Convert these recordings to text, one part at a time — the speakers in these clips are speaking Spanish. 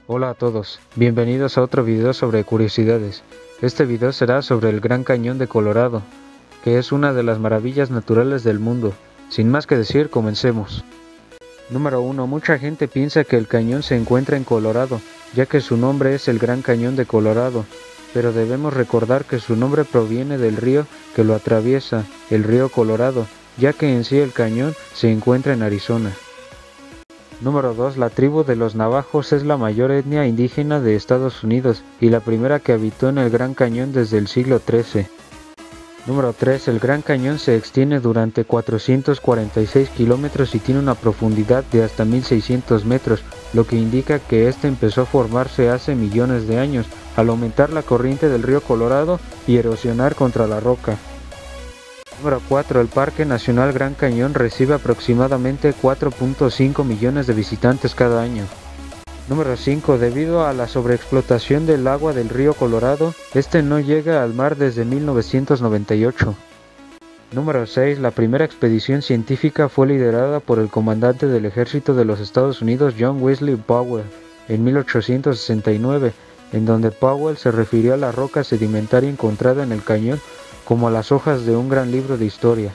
Hola a todos, bienvenidos a otro video sobre curiosidades. Este video será sobre el Gran Cañón de Colorado, que es una de las maravillas naturales del mundo. Sin más que decir, comencemos. Número 1. Mucha gente piensa que el cañón se encuentra en Colorado, ya que su nombre es el Gran Cañón de Colorado, pero debemos recordar que su nombre proviene del río que lo atraviesa, el río Colorado, ya que en sí el cañón se encuentra en Arizona. Número 2. La tribu de los navajos es la mayor etnia indígena de Estados Unidos y la primera que habitó en el Gran Cañón desde el siglo XIII. Número 3. El Gran Cañón se extiende durante 446 kilómetros y tiene una profundidad de hasta 1600 metros, lo que indica que este empezó a formarse hace millones de años, al aumentar la corriente del río Colorado y erosionar contra la roca. Número 4. El Parque Nacional Gran Cañón recibe aproximadamente 4.5 millones de visitantes cada año. Número 5. Debido a la sobreexplotación del agua del río Colorado, este no llega al mar desde 1998. Número 6. La primera expedición científica fue liderada por el comandante del ejército de los Estados Unidos John Wesley Powell en 1869, en donde Powell se refirió a la roca sedimentaria encontrada en el cañón como a las hojas de un gran libro de historia.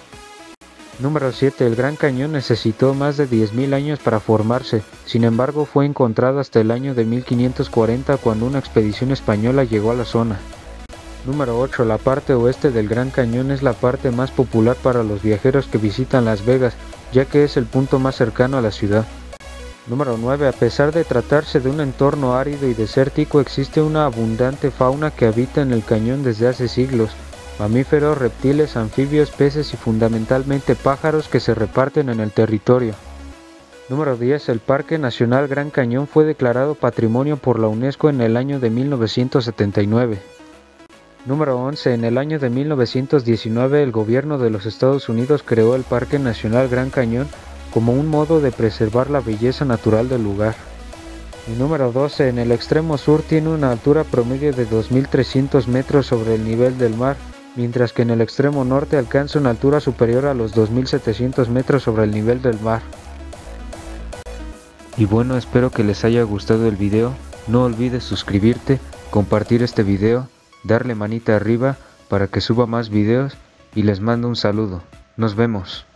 Número 7. El Gran Cañón necesitó más de 10.000 años para formarse, sin embargo fue encontrado hasta el año de 1540 cuando una expedición española llegó a la zona. Número 8. La parte oeste del Gran Cañón es la parte más popular para los viajeros que visitan Las Vegas, ya que es el punto más cercano a la ciudad. Número 9. A pesar de tratarse de un entorno árido y desértico, existe una abundante fauna que habita en el cañón desde hace siglos. Mamíferos, reptiles, anfibios, peces y fundamentalmente pájaros que se reparten en el territorio. Número 10. El Parque Nacional Gran Cañón fue declarado Patrimonio por la UNESCO en el año de 1979. Número 11. En el año de 1919 el gobierno de los Estados Unidos creó el Parque Nacional Gran Cañón como un modo de preservar la belleza natural del lugar. Y número 12. En el extremo sur tiene una altura promedio de 2.300 metros sobre el nivel del mar, mientras que en el extremo norte alcanza una altura superior a los 2.700 metros sobre el nivel del mar. Y bueno, espero que les haya gustado el video. No olvides suscribirte, compartir este video, darle manita arriba para que suba más videos y les mando un saludo. Nos vemos.